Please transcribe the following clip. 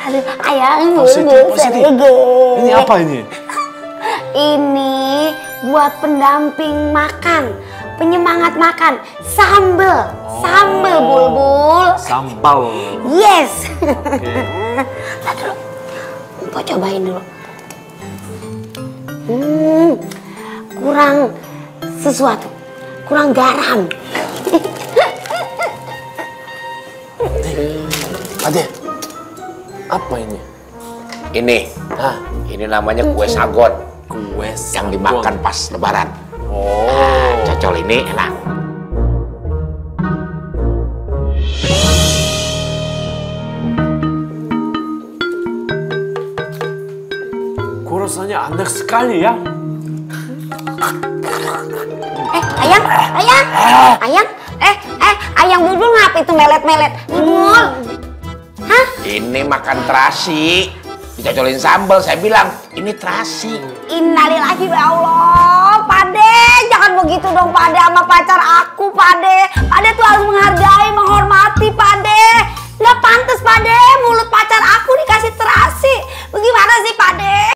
Aduh, ayang Positi. Ini apa ini? Ini buat pendamping makan, penyemangat makan, sambel, sambel bulbul. Sambal. Yes. Lihat dulu, Mpok cobain dulu. Kurang sesuatu, kurang garam. Ade, apa ini? Ini namanya kue sagon. Kue Yang dimakan pas lebaran. Cocol ini enak. Rasanya enak sekali ya. Ayang, ayang bulbul ngapa itu melet-melet? Bulbul. Hah? Ini makan terasi. Dicocolin sambal, saya bilang ini terasi. Innalillahi ya Allah, Pade, jangan begitu dong Pade sama pacar aku, Pade. Pade tuh harus menghargai, menghormati